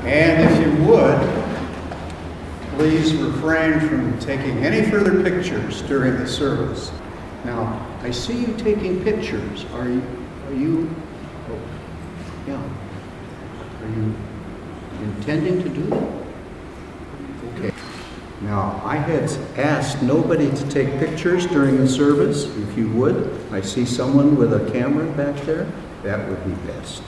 And if you would, please refrain from taking any further pictures during the service. Now, I see you taking pictures. Are you, oh, yeah. Are you intending to do that? Okay. Now, I had asked nobody to take pictures during the service. If you would, I see someone with a camera back there. That would be best.